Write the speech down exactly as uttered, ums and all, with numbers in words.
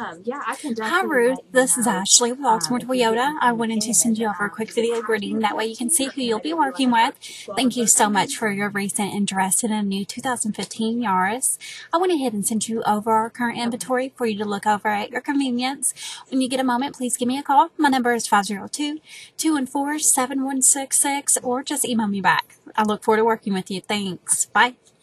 um, yeah, I can Hi Ruth, this is Ashley with Oxmoor Toyota. I wanted to send you over a quick video greeting. That way you can see who you'll be working with. Thank you so much for your recent interest in a new two thousand fifteen Yaris. I went ahead and sent you over our current inventory for you to look over at your convenience. When you get a moment, please give me a call. My number is five zero two, two one four, seven one six six or just email me back. I look forward to working with you. Thanks. Bye.